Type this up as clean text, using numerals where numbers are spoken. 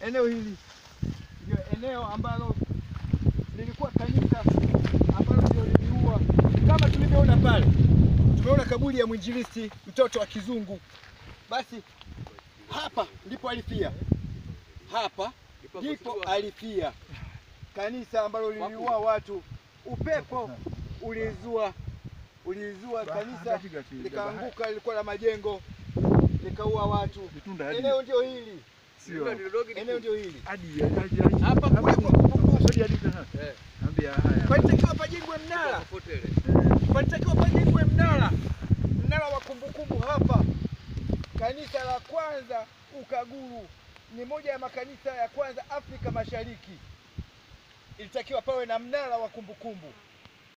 eneo hili ndio eneo ambalo lilikuwa kanisa ambalo ndio liliua, kama tulivyoona pale. Tumeona kaburi ya mwinjilisti mtoto wa kizungu. Basi hapa ndipo alifia, hapa ndipo alifia. Kanisa ambalo liliua watu, upepo ulizua kanisa likaanguka, lilikuwa la majengo likaua watu. Eneo ndio hili, eneo ndio hili. Hapa kulipo palitakiwa pajengwe mnara, palitakiwa pajengwe mnara wa kumbukumbu hapa. Kanisa la kwanza Ukaguru ni moja ya makanisa ya kwanza Afrika Mashariki, ilitakiwa pawe na mnara wa kumbukumbu.